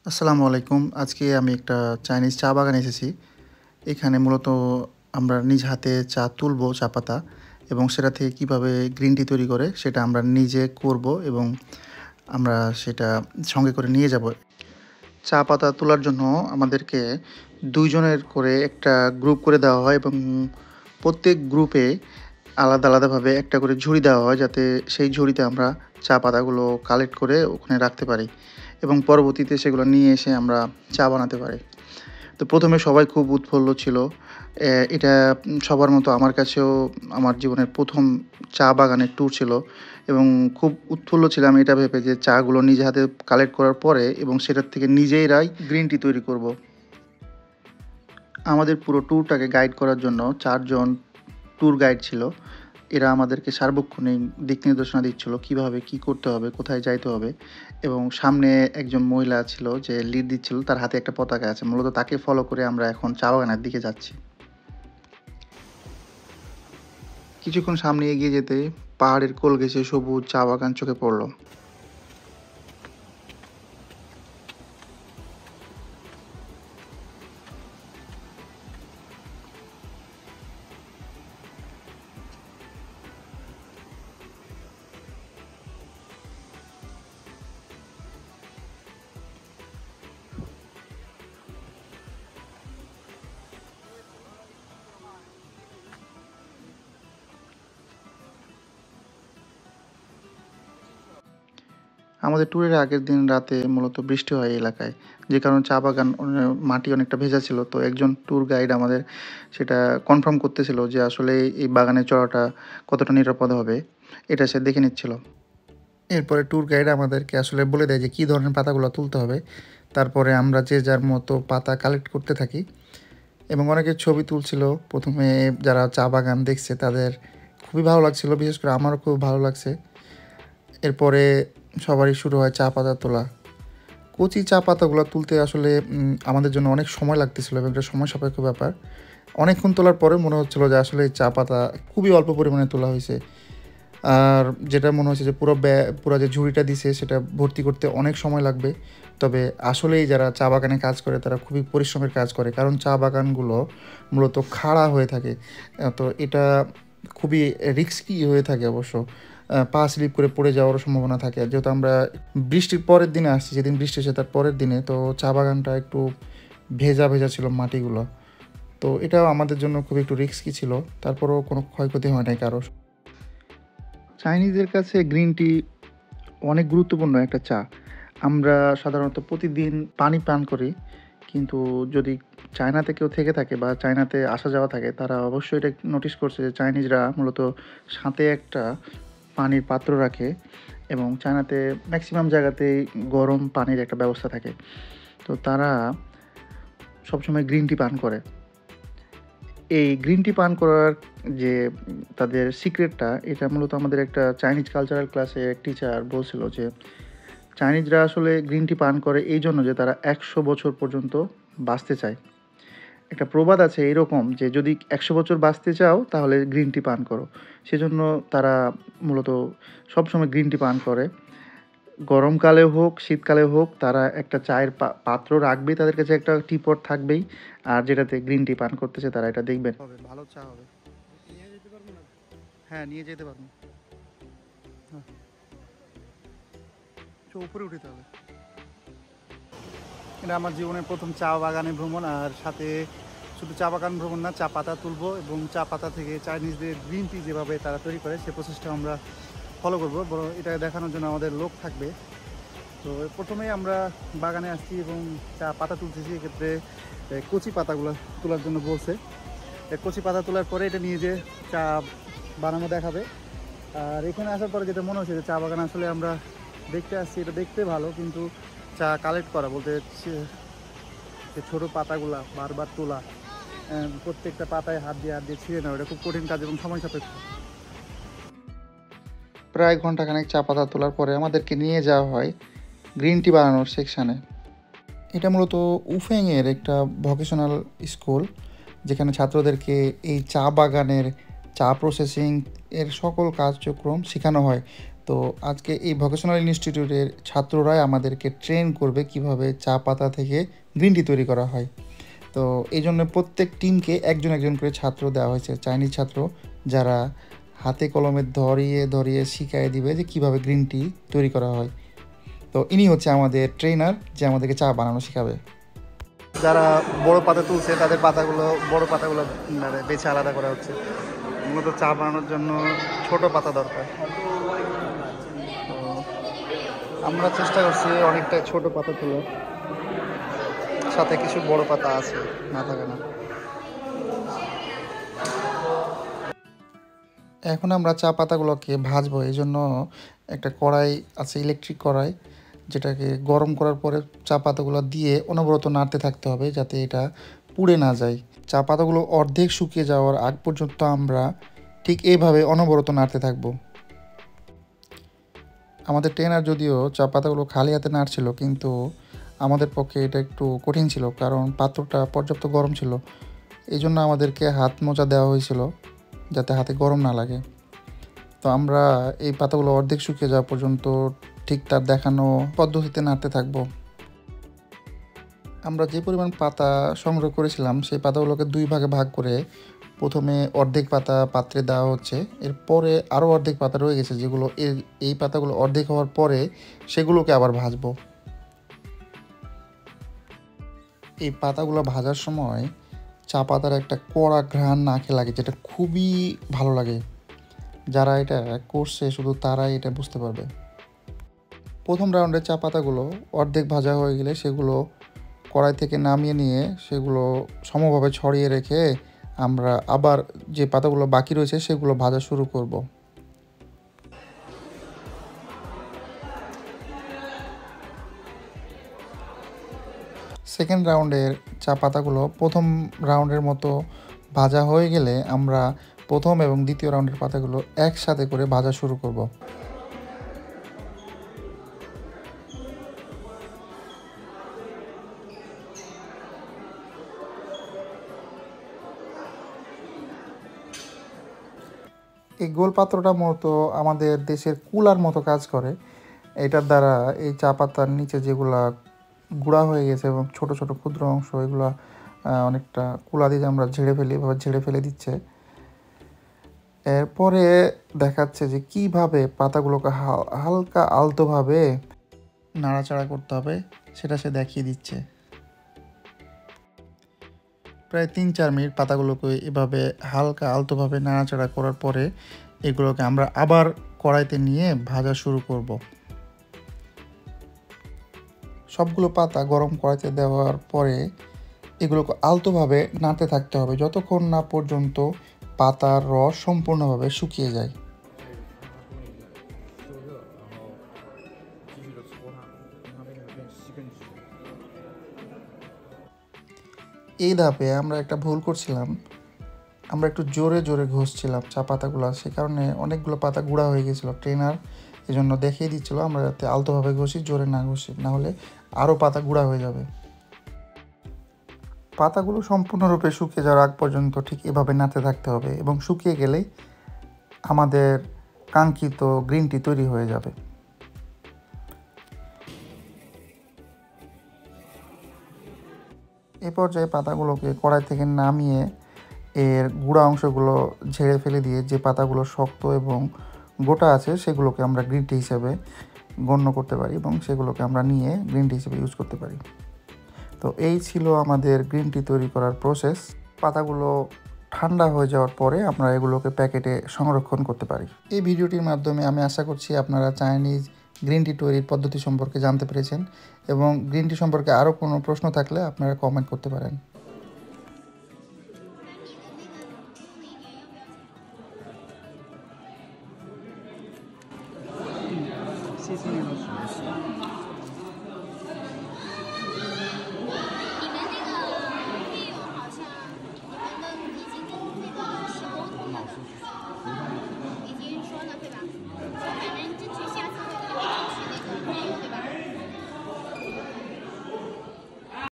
আসসালামু আলাইকুম। আজকে আমি একটা চাইনিজ চা বাগানে এসেছি। এখানে মূলত আমরা নিজ হাতে চা তুলবো, চা পাতা এবং সেটা থেকে কীভাবে গ্রিন টি তৈরি করে সেটা আমরা নিজে করব এবং আমরা সেটা সঙ্গে করে নিয়ে যাব। চা পাতা তোলার জন্য আমাদেরকে ২ জনের করে একটা গ্রুপ করে দেওয়া হয় এবং প্রত্যেক গ্রুপে আলাদা, আলাদাভাবে একটা করে ঝুড়ি দেওয়া হয় যাতে সেই ঝুড়িতে আমরা চা পাতাগুলো কালেক্ট করে ওখানে রাখতে পারি এবং পরবর্তীতে সেগুলো নিয়ে এসে আমরা চা বানাতে পারি। তো ১ম এ সবাই খুব উৎফুল্ল ছিল। এটা সবার মতো আমার কাছেও আমার জীবনের ১ম চা বাগানের ট্যুর ছিল এবং খুব উৎফুল্ল ছিলাম এটা ভেবে যে চাগুলো নিজে হাতে কালেক্ট করার পরে এবং সেটার থেকে নিজেরাই গ্রিন টি তৈরি করব। আমাদের পুরো ট্যুরটাকে গাইড করার জন্য ৪ জন ট্যুর গাইড ছিল। এরা আমাদেরকে সার্বক্ষণিক দিক নির্দেশনা দিচ্ছিল কীভাবে কী করতে হবে, কোথায় যাইতে হবে এবং সামনে একজন মহিলা ছিল যে লিড দিচ্ছিল, তার হাতে একটা পতাকা আছে। মূলত তাকে ফলো করে আমরা এখন চা বাগানের দিকে যাচ্ছি। কিছুক্ষণ সামনে এগিয়ে যেতে পাহাড়ের কোল ঘেঁষে সবুজ চা বাগান চোখে পড়ল। আমাদের ট্যুরের আগের দিন রাতে মূলত বৃষ্টি হয় এই এলাকায়। যে কারণে চা বাগান মাটি অনেকটা ভেজা ছিল। তো একজন ট্যুর গাইড আমাদের সেটা কনফার্ম করতেছিল যে আসলে এই বাগানে চড়াটা কতটা নিরাপদ হবে, এটা সে দেখে নিচ্ছিল। এরপরে ট্যুর গাইড আমাদেরকে আসলে বলে দেয় যে কী ধরনের পাতাগুলো তুলতে হবে। তারপরে আমরা যে যার মতো পাতা কালেক্ট করতে থাকি এবং অনেকে ছবি তুলছিল। ১ম এ যারা চা বাগান দেখছে তাদের খুবই ভালো লাগছিল। বিশেষ করে আমারও খুব ভালো লাগছে। এরপরে সবারই শুরু হয় চা পাতা তোলা। কচি চা পাতাগুলো তুলতে আসলে আমাদের জন্য অনেক সময় লাগতেছিল এবং একটা সময় সাপেক্ষ ব্যাপার। অনেকক্ষণ তোলার পরে মনে হচ্ছিল যে আসলে এই চা পাতা খুবই অল্প পরিমাণে তোলা হয়েছে। আর যেটা মনে হচ্ছে যে পুরা যে ঝুড়িটা দিছে সেটা ভর্তি করতে অনেক সময় লাগবে। তবে আসলেই যারা চা বাগানে কাজ করে তারা খুবই পরিশ্রমের কাজ করে। কারণ চা বাগানগুলো মূলত খাড়া হয়ে থাকে। তো এটা খুবই রিস্কি হয়ে থাকে অবশ্য। পা স্লিপ করে পড়ে যাওয়ারও সম্ভাবনা থাকে। আর যেহেতু আমরা বৃষ্টির পরের দিনে আসছি, যেদিন বৃষ্টি এসে তার পরের দিনে, তো চা বাগানটা একটু ভেজা, ভেজা ছিল মাটিগুলো। তো এটাও আমাদের জন্য খুব একটু রিস্কি ছিল। তারপরেও কোনো ক্ষয়ক্ষতি হয় নাই কারো। চাইনিজদের কাছে গ্রিন টি অনেক গুরুত্বপূর্ণ একটা চা। আমরা সাধারণত প্রতিদিন পানি পান করি। কিন্তু যদি চায়নাতে কেউ থেকে থাকে বা চায়নাতে আসা যাওয়া থাকে তারা অবশ্যই এটা নোটিস করছে যে চাইনিজরা মূলত সাথে একটা পানির পাত্র রাখে এবং চায়নাতে ম্যাক্সিমাম জায়গাতেই গরম পানির একটা ব্যবস্থা থাকে। তো তারা সবসময় গ্রিন টি পান করে। এই গ্রিন টি পান করার যে তাদের সিক্রেটটা, এটা মূলত আমাদের একটা চাইনিজ কালচারাল ক্লাসে এক টিচার বলছিল যে চাইনিজরা আসলে গ্রিন টি পান করে এই জন্য যে তারা ১০০ বছর পর্যন্ত বাঁচতে চায়। একটা প্রবাদ আছে এরকম যে যদি ১০০ বছর বাঁচতে চাও তাহলে গ্রিন টি পান করো। সেজন্য তারা মূলত সবসময় গ্রিন টি পান করে। গরমকালে হোক, শীতকালে হোক তারা একটা চায়ের পাত্র রাখবেই, তাদের কাছে একটা টি-পট থাকবেই। আর যেটাতে গ্রিন টি পান করতেছে তারা এটা দেখবেন। হবে, ভালো চা হবে। হ্যাঁ, নিয়ে যেতে পারবো। হ্যাঁ, উপরে উঠতে হবে। এটা আমার জীবনের ১ম চা বাগানে ভ্রমণ, আর সাথে শুধু চা বাগান ভ্রমণ না, চা পাতা তুলবো এবং চা পাতা থেকে চাইনিজদের গ্রিন টি যেভাবে তারা তৈরি করে সে প্রসেসটা আমরা ফলো করবো। বড় এটা দেখানোর জন্য আমাদের লোক থাকবে। তো প্রথমেই আমরা বাগানে আসছি এবং চা পাতা তুলতেছি। এক্ষেত্রে কচি পাতাগুলো তোলার জন্য বলছে। কচি পাতা তোলার পরে এটা নিয়ে যে চা বানানো দেখাবে। আর এখানে আসার পরে যেটা মনে হচ্ছে যে চা বাগান আসলে আমরা দেখতে আসছি, এটা দেখতে ভালো, কিন্তু চা কালেক্ট করা বলতে যে ছোটো পাতাগুলা বারবার তোলা, প্রত্যেকটা পাতায় হাত দিয়ে ছিঁড়ে নেওয়া, এটা খুব কঠিন কাজ এবং সময় সাপেক্ষ। প্রায় ঘন্টাখানেক চা পাতা তোলার পরে আমাদেরকে নিয়ে যাওয়া হয় গ্রিন টি বানানোর সেকশানে। এটা মূলত উফেংয়ের একটা ভোকেশনাল স্কুল, যেখানে ছাত্রদেরকে এই চা বাগানের চা প্রসেসিং এর সকল কার্যক্রম শেখানো হয়। তো আজকে এই ভোকেশনাল ইনস্টিটিউটের ছাত্ররাই আমাদেরকে ট্রেন করবে কিভাবে চা পাতা থেকে গ্রিন টি তৈরি করা হয়। তো এই জন্য প্রত্যেক টিমকে একজন একজন করে ছাত্র দেওয়া হয়েছে, চাইনিজ ছাত্র, যারা হাতে কলমে ধরিয়ে ধরিয়ে শিখিয়ে দিবে যে কীভাবে গ্রিন টি তৈরি করা হয়। তো ইনি হচ্ছে আমাদের ট্রেনার, যে আমাদেরকে চা বানানো শেখাবে। যারা বড় পাতা তুলছে তাদের পাতাগুলো, বড় পাতাগুলো মানে বেছে আলাদা করা হচ্ছে। মূলত চা বানানোর জন্য ছোট পাতা দরকার। তো আমরা চেষ্টা করছি অনেকটা ছোট পাতা তোলার, সাথে কিছু বড় পাতা আছে, না থাকে না। এখন আমরা চা পাতাগুলোকে ভাজবো, এই জন্য একটা কড়াই আছে, ইলেকট্রিক কড়াই, যেটাকে গরম করার পরে চা পাতাগুলো দিয়ে অনবরত নাড়তে থাকতে হবে যাতে এটা পুড়ে না যায়। চা পাতাগুলো অর্ধেক শুকিয়ে যাওয়ার আগ পর্যন্ত আমরা ঠিক এইভাবে অনবরত নাড়তে থাকবো। আমাদের ট্রেনার যদিও চা পাতাগুলো খালি হাতে নাড়ছিল, কিন্তু আমাদের পক্ষে এটা একটু কঠিন ছিল, কারণ পাত্রটা পর্যাপ্ত গরম ছিল। এই জন্য আমাদেরকে হাত মোজা দেওয়া হয়েছিল যাতে হাতে গরম না লাগে। তো আমরা এই পাতাগুলো অর্ধেক শুকিয়ে যাওয়া পর্যন্ত ঠিক তার দেখানো পদ্ধতিতে নাড়তে থাকব। আমরা যে পরিমাণ পাতা সংগ্রহ করেছিলাম সেই পাতাগুলোকে দুই ভাগে ভাগ করে প্রথমে অর্ধেক পাতা পাত্রে দেওয়া হচ্ছে, এরপরে আরও অর্ধেক পাতা রয়ে গেছে, যেগুলো এই পাতাগুলো অর্ধেক হওয়ার পরে সেগুলোকে আবার ভাজবো। এই পাতাগুলো ভাজার সময় চা পাতার একটা কড়া ঘ্রাণ নাকে লাগে, যেটা খুবই ভালো লাগে। যারা এটা করছে শুধু তারাই এটা বুঝতে পারবে। প্রথম রাউন্ডের চা পাতাগুলো অর্ধেক ভাজা হয়ে গেলে সেগুলো কড়াই থেকে নামিয়ে নিয়ে সেগুলো সমভাবে ছড়িয়ে রেখে আমরা আবার যে পাতাগুলো বাকি রয়েছে সেগুলো ভাজা শুরু করব। সেকেন্ড রাউন্ডের চা পাতাগুলো প্রথম রাউন্ডের মতো ভাজা হয়ে গেলে আমরা প্রথম এবং দ্বিতীয় রাউন্ডের পাতাগুলো একসাথে করে ভাজা শুরু করব। এই গোল পাত্রটা মূলত আমাদের দেশের কুলার মতো কাজ করে। এটার দ্বারা এই চা পাতার নিচে যেগুলা গুঁড়া হয়ে গেছে এবং ছোট ছোট ক্ষুদ্র অংশ, এগুলো অনেকটা কুলা দিয়ে আমরা ঝেড়ে ফেলি, এভাবে ঝেড়ে ফেলে দিচ্ছে। এরপরে দেখাচ্ছে যে কিভাবে পাতাগুলোকে হালকা আলতোভাবে নাড়াচাড়া করতে হবে, সেটা সে দেখিয়ে দিচ্ছে। প্রায় 3-4 মিনিট পাতাগুলোকে এভাবে হালকা আলতোভাবে নাড়াচাড়া করার পরে এগুলোকে আমরা আবার কড়াইতে নিয়ে ভাজা শুরু করব। সবগুলো পাতা গরম কড়াইতে দেওয়ার পরে এগুলোকে আলতোভাবে নাড়তে থাকতে হবে যতক্ষণ না পর্যন্ত পাতার রস সম্পূর্ণভাবে শুকিয়ে যায়। এই ধাপে আমরা একটা ভুল করছিলাম, আমরা একটু জোরে জোরে ঘষছিলাম চা পাতাগুলো, সে কারণে অনেকগুলো পাতা গুঁড়া হয়ে গেছিলো। ট্রেনার এই জন্য দেখিয়ে দিচ্ছিলো আমরা যাতে আলতোভাবে ঘষি, জোরে না ঘষি, না হলে আরও পাতা গুঁড়া হয়ে যাবে। পাতাগুলো সম্পূর্ণরূপে শুকিয়ে যাওয়ার আগ পর্যন্ত ঠিক এভাবে নাড়তে থাকতে হবে এবং শুকিয়ে গেলেই আমাদের কাঙ্ক্ষিত গ্রিন টি তৈরি হয়ে যাবে। এ পর্যায়ে পাতাগুলোকে কড়াই থেকে নামিয়ে এর গুঁড়া অংশগুলো ঝেড়ে ফেলে দিয়ে যে পাতাগুলো শক্ত এবং গোটা আছে সেগুলোকে আমরা গ্রিন টি হিসেবে গণ্য করতে পারি এবং সেগুলোকে আমরা নিয়ে গ্রিন টি হিসেবে ইউজ করতে পারি। তো এই ছিল আমাদের গ্রিন টি তৈরি করার প্রসেস। পাতাগুলো ঠান্ডা হয়ে যাওয়ার পরে আমরা এগুলোকে প্যাকেটে সংরক্ষণ করতে পারি। এই ভিডিওটির মাধ্যমে আমি আশা করছি আপনারা চাইনিজ গ্রিন টি তৈরির পদ্ধতি সম্পর্কে জানতে পেরেছেন এবং গ্রিন টি সম্পর্কে আরও কোনো প্রশ্ন থাকলে আপনারা কমেন্ট করতে পারেন। 谢谢你老师。